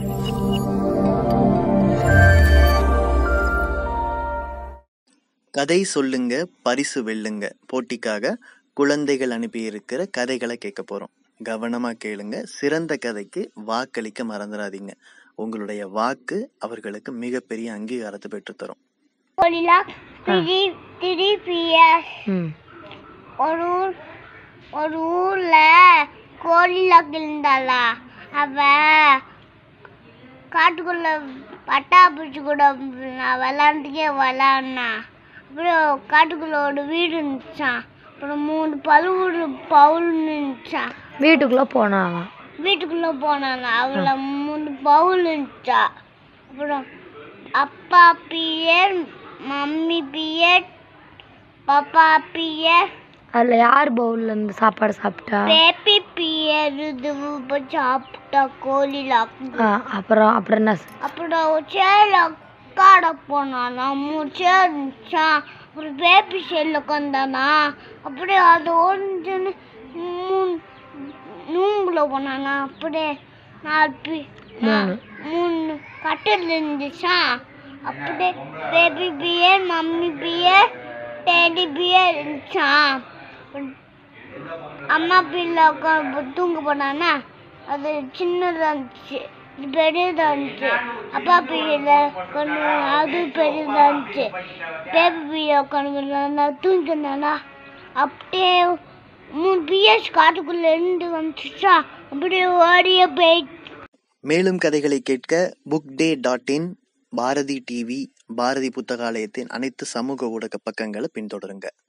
கதை சொல்லுங்க பரிசு வெல்லுங்க போட்டிக்காக குழந்தைகள் அனுப்பியிருக்கிற கதைகளை கேட்க போறோம். கவனமா கேளுங்க. சிறந்த கதைக்கு வாக்களிக்க மறந்துடாதீங்க. உங்களுடைய வாக்கு அவர்களுக்கு மிகப்பெரிய அங்கீகாரத்தை பெற்றுத்தரும். ஒரு ஊர்ல கோழிலாக் இருந்தாளா. அவ காட்டுக்குள்ள பட்டாப்பூச்சி கூட விளாண்டுனா. அப்புறம் காட்டுக்குள்ள ஒரு வீடு இருந்துச்சான். அப்புறம் 3 பழுவூர் பவுல் இருந்துச்சான். வீட்டுக்குள்ள போனானா. அவள 3 பவுல் இருந்துச்சா. அப்புறம் அப்பா பியர், மம்மி பியர், பாப்பா பியர். அதுல யார் பவுல்ல இருந்து சாப்பாடு சாப்பிட்டா? பேபி பியர் சாப்பிட்டா கோழிலாக். அப்புறம் என்ன? அப்புறம் சேர்ல உட்காட போனானா. 3 சேர் இருந்துச்சா. ஒரு பேபி சேர்ல உட்காந்தானா. அப்படியே அது ஒன்று நூங்குல போனானா. அப்படியே 3 கட்டில் இருந்துச்சா. அப்படியே baby bear, mummy bear, daddy bear இருந்துச்சா. அம்மா பிள்ளை தூங்க போனானா. அது சின்னதா இருந்துச்சு, இது பெரியதா இருந்துச்சு. அப்பா பிள்ளை அது பெரியதா இருந்துச்சு. பேபி பிள்ளை உட்காந்து தூங்கினானா. அப்படியே 3 பியர்ஸ் காட்டுக்குள்ள இருந்து வந்துச்சா. அப்படியே ஓடிய போயிட்டு. மேலும் கதைகளை கேட்க bookday.in, பாரதி டிவி, பாரதி புத்தகாலயத்தின் அனைத்து சமூக ஊடக பக்கங்களை பின்தொடருங்க.